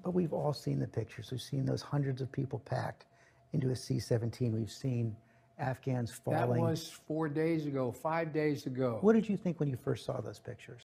But we've all seen the pictures. We've seen those hundreds of people packed into a C-17. We've seen Afghans falling. That was 4 days ago, 5 days ago. What did you think when you first saw those pictures?